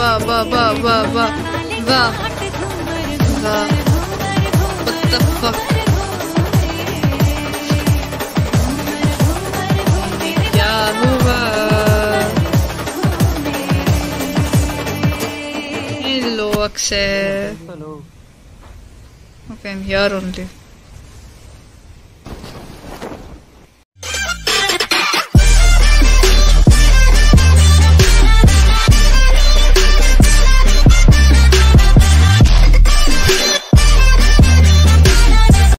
वाह वाह वाह वाह वाह वाह वाह। What the fuck? क्या हुआ? Hello, Akshay. Hello. Okay, I'm here only.